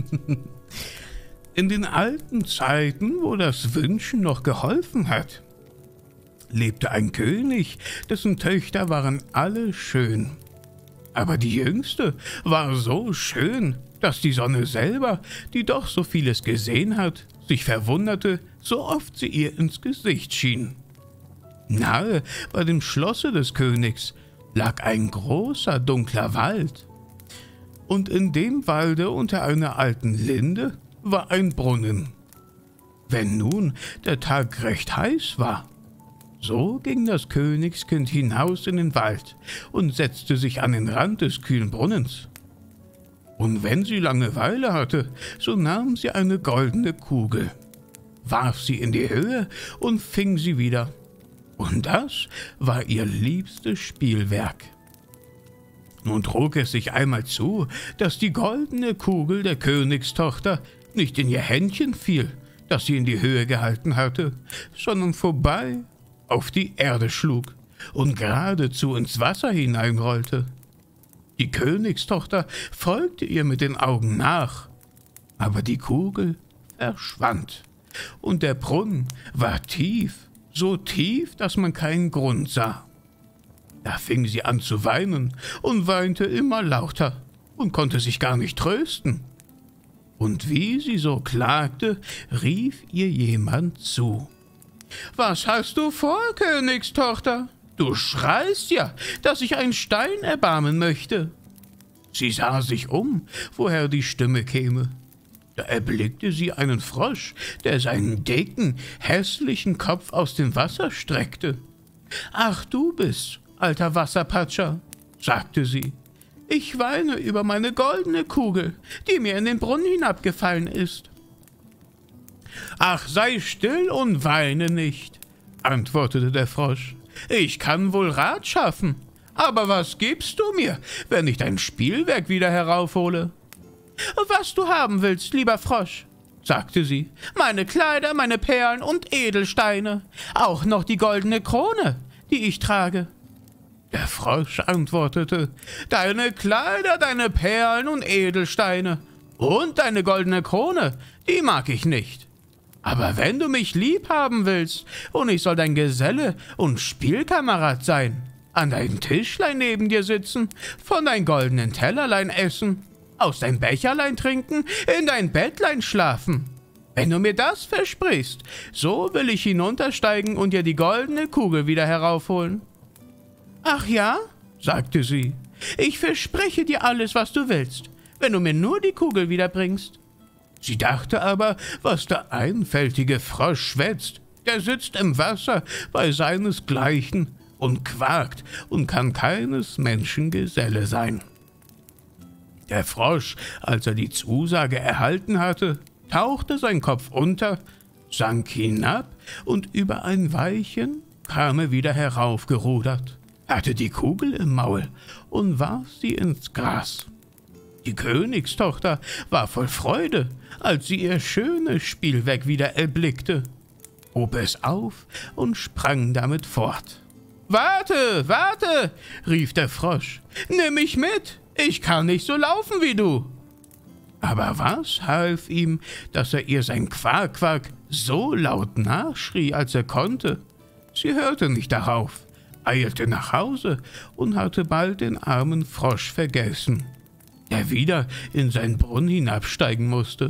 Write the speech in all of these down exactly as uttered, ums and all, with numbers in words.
In den alten Zeiten, wo das Wünschen noch geholfen hat, lebte ein König, dessen Töchter waren alle schön. Aber die jüngste war so schön, dass die Sonne selber, die doch so vieles gesehen hat, sich verwunderte, so oft sie ihr ins Gesicht schien. Nahe bei dem Schlosse des Königs lag ein großer, dunkler Wald. Und in dem Walde unter einer alten Linde war ein Brunnen. Wenn nun der Tag recht heiß war, so ging das Königskind hinaus in den Wald und setzte sich an den Rand des kühlen Brunnens. Und wenn sie Langeweile hatte, so nahm sie eine goldene Kugel, warf sie in die Höhe und fing sie wieder. Und das war ihr liebstes Spielwerk. Nun trug es sich einmal zu, dass die goldene Kugel der Königstochter nicht in ihr Händchen fiel, das sie in die Höhe gehalten hatte, sondern vorbei auf die Erde schlug und geradezu ins Wasser hineinrollte. Die Königstochter folgte ihr mit den Augen nach, aber die Kugel verschwand, und der Brunnen war tief, so tief, dass man keinen Grund sah. Da fing sie an zu weinen und weinte immer lauter und konnte sich gar nicht trösten. Und wie sie so klagte, rief ihr jemand zu. »Was hast du vor, Königstochter? Du schreist ja, dass ich einen Stein erbarmen möchte.« Sie sah sich um, woher die Stimme käme. Da erblickte sie einen Frosch, der seinen dicken, hässlichen Kopf aus dem Wasser streckte. »Ach, du bist, alter Wasserpatscher«, sagte sie. »Ich weine über meine goldene Kugel, die mir in den Brunnen hinabgefallen ist.« »Ach, sei still und weine nicht«, antwortete der Frosch. »Ich kann wohl Rat schaffen, aber was gibst du mir, wenn ich dein Spielwerk wieder heraufhole?« »Was du haben willst, lieber Frosch«, sagte sie. »Meine Kleider, meine Perlen und Edelsteine, auch noch die goldene Krone, die ich trage.« Der Frosch antwortete, »Deine Kleider, deine Perlen und Edelsteine und deine goldene Krone, die mag ich nicht. Aber wenn du mich lieb haben willst und ich soll dein Geselle und Spielkamerad sein, an dein Tischlein neben dir sitzen, von dein goldenen Tellerlein essen, aus dein Becherlein trinken, in dein Bettlein schlafen. Wenn du mir das versprichst, so will ich hinuntersteigen und dir die goldene Kugel wieder heraufholen.« »Ach ja«, sagte sie, »ich verspreche dir alles, was du willst, wenn du mir nur die Kugel wiederbringst.« Sie dachte aber, was der einfältige Frosch schwätzt, der sitzt im Wasser bei seinesgleichen und quakt und kann keines Menschen Geselle sein. Der Frosch, als er die Zusage erhalten hatte, tauchte sein Kopf unter, sank hinab und über ein Weilchen kam er wieder heraufgerudert, hatte die Kugel im Maul und warf sie ins Gras. Die Königstochter war voll Freude, als sie ihr schönes Spielwerk wieder erblickte, hob es auf und sprang damit fort. »Warte, warte«, rief der Frosch, »nimm mich mit, ich kann nicht so laufen wie du.« Aber was half ihm, dass er ihr sein Quack-Quack so laut nachschrie, als er konnte? Sie hörte nicht darauf, eilte nach Hause und hatte bald den armen Frosch vergessen, der wieder in seinen Brunnen hinabsteigen musste.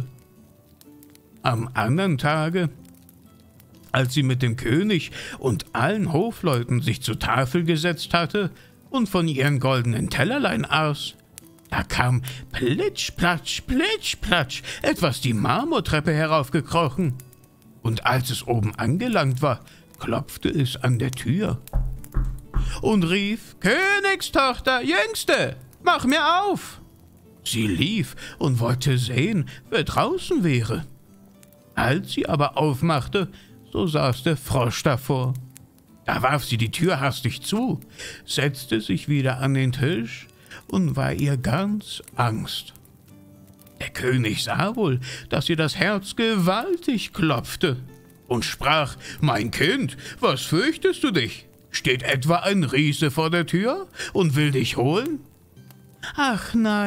Am anderen Tage, als sie mit dem König und allen Hofleuten sich zur Tafel gesetzt hatte und von ihren goldenen Tellerlein aß, da kam plitsch, platsch, plitsch, platsch etwas die Marmortreppe heraufgekrochen, und als es oben angelangt war, klopfte es an der Tür und rief, »Königstochter, Jüngste, mach mir auf!« Sie lief und wollte sehen, wer draußen wäre. Als sie aber aufmachte, so saß der Frosch davor. Da warf sie die Tür hastig zu, setzte sich wieder an den Tisch und war ihr ganz Angst. Der König sah wohl, dass ihr das Herz gewaltig klopfte und sprach, »Mein Kind, was fürchtest du dich? Steht etwa ein Riese vor der Tür und will dich holen?« »Ach nein«,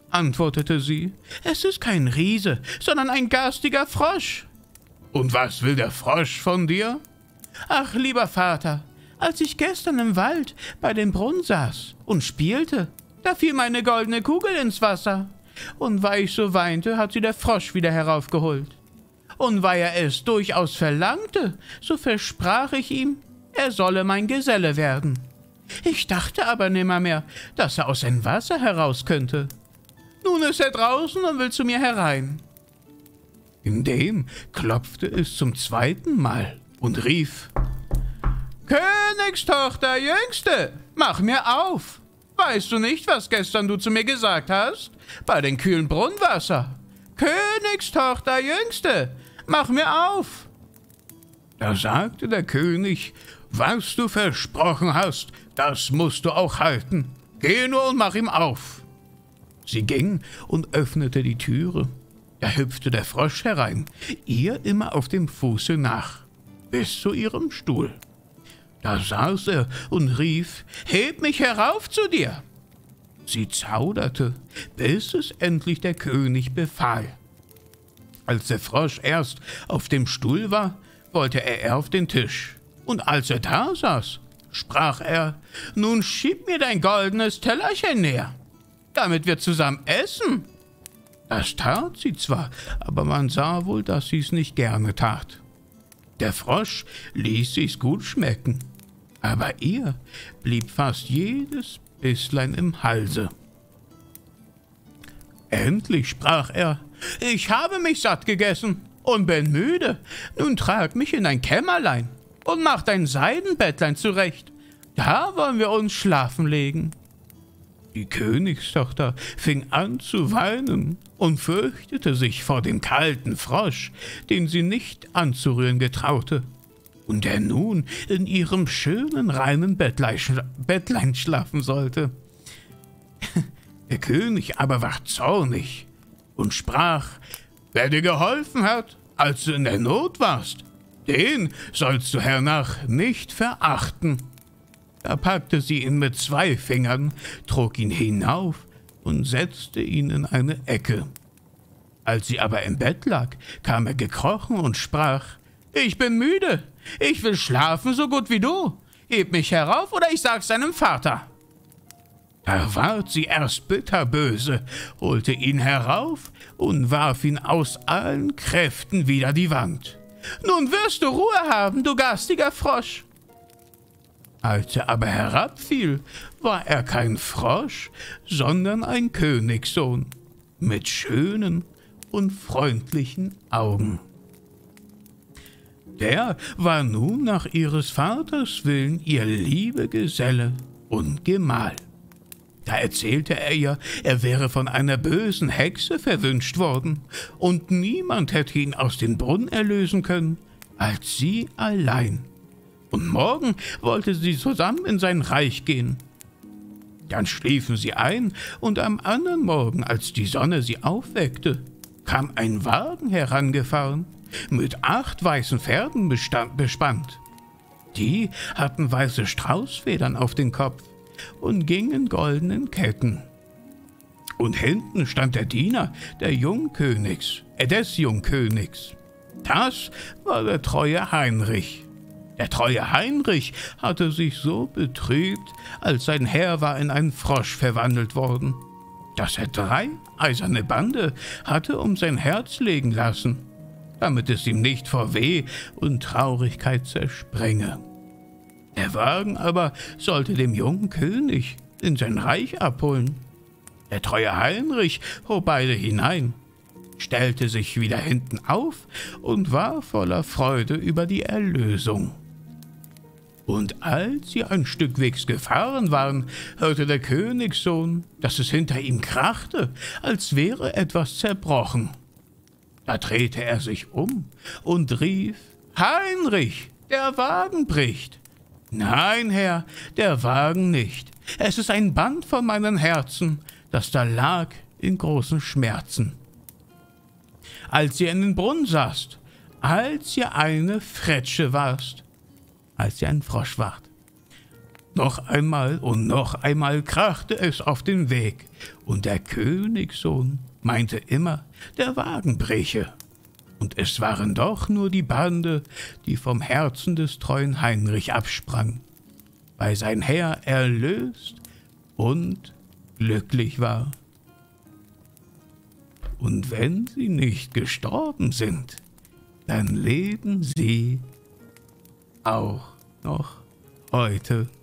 antwortete sie, »es ist kein Riese, sondern ein garstiger Frosch.« »Und was will der Frosch von dir?« »Ach, lieber Vater, als ich gestern im Wald bei dem Brunnen saß und spielte, da fiel meine goldene Kugel ins Wasser. Und weil ich so weinte, hat sie der Frosch wieder heraufgeholt. Und weil er es durchaus verlangte, so versprach ich ihm, er solle mein Geselle werden. Ich dachte aber nimmermehr, dass er aus dem Wasser heraus könnte. Nun ist er draußen und will zu mir herein.« Indem klopfte es zum zweiten Mal und rief, »Königstochter, Jüngste, mach mir auf! Weißt du nicht, was gestern du zu mir gesagt hast? Bei dem kühlen Brunnenwasser. Königstochter, Jüngste, mach mir auf!« Da sagte der König, »Was du versprochen hast, das musst du auch halten. Geh nur und mach ihm auf.« Sie ging und öffnete die Türe. Da hüpfte der Frosch herein, ihr immer auf dem Fuße nach, bis zu ihrem Stuhl. Da saß er und rief, »Heb mich herauf zu dir!« Sie zauderte, bis es endlich der König befahl. Als der Frosch erst auf dem Stuhl war, wollte er auf den Tisch. Und als er da saß, sprach er, »Nun schieb mir dein goldenes Tellerchen näher, damit wir zusammen essen.« Das tat sie zwar, aber man sah wohl, dass sie es nicht gerne tat. Der Frosch ließ sich's gut schmecken, aber ihr blieb fast jedes Bisslein im Halse. Endlich sprach er, »Ich habe mich satt gegessen und bin müde. Nun trag mich in dein Kämmerlein und mach dein Seidenbettlein zurecht. Da wollen wir uns schlafen legen.« Die Königstochter fing an zu weinen und fürchtete sich vor dem kalten Frosch, den sie nicht anzurühren getraute, und der nun in ihrem schönen, reinen Bettlein, schla Bettlein schlafen sollte. Der König aber war zornig und sprach, »Wer dir geholfen hat, als du in der Not warst, den sollst du hernach nicht verachten.« Da packte sie ihn mit zwei Fingern, trug ihn hinauf und setzte ihn in eine Ecke. Als sie aber im Bett lag, kam er gekrochen und sprach, »Ich bin müde, ich will schlafen so gut wie du. Heb mich herauf, oder ich sag's deinem Vater.« Da ward sie erst bitterböse, holte ihn herauf und warf ihn aus allen Kräften wider die Wand. »Nun wirst du Ruhe haben, du garstiger Frosch!« Als er aber herabfiel, war er kein Frosch, sondern ein Königssohn mit schönen und freundlichen Augen. Der war nun nach ihres Vaters Willen ihr Liebegeselle und Gemahl. Da erzählte er ihr, er wäre von einer bösen Hexe verwünscht worden, und niemand hätte ihn aus dem Brunnen erlösen können, als sie allein. Und morgen wollte sie zusammen in sein Reich gehen. Dann schliefen sie ein, und am anderen Morgen, als die Sonne sie aufweckte, kam ein Wagen herangefahren, mit acht weißen Pferden bestand, bespannt. Die hatten weiße Straußfedern auf den Kopf und gingen goldenen Ketten. Und hinten stand der Diener der Jungkönigs, äh, des Jungkönigs. Das war der treue Heinrich. Der treue Heinrich hatte sich so betrübt, als sein Herr war in einen Frosch verwandelt worden, dass er drei eiserne Bande hatte um sein Herz legen lassen, damit es ihm nicht vor Weh und Traurigkeit zersprenge. Der Wagen aber sollte dem jungen König in sein Reich abholen. Der treue Heinrich hob beide hinein, stellte sich wieder hinten auf und war voller Freude über die Erlösung. Und als sie ein Stück Wegs gefahren waren, hörte der Königssohn, dass es hinter ihm krachte, als wäre etwas zerbrochen. Da drehte er sich um und rief, »Heinrich, der Wagen bricht!« »Nein, Herr, der Wagen nicht. Es ist ein Band von meinem Herzen, das da lag in großen Schmerzen. Als ihr in den Brunnen saßt, als ihr eine Fretsche warst, als ihr ein Frosch wart. Noch einmal und noch einmal krachte es auf den Weg, und der Königssohn meinte immer, der Wagen breche. Und es waren doch nur die Bande, die vom Herzen des treuen Heinrich absprang, weil sein Herr erlöst und glücklich war. Und wenn sie nicht gestorben sind, dann leben sie auch noch heute.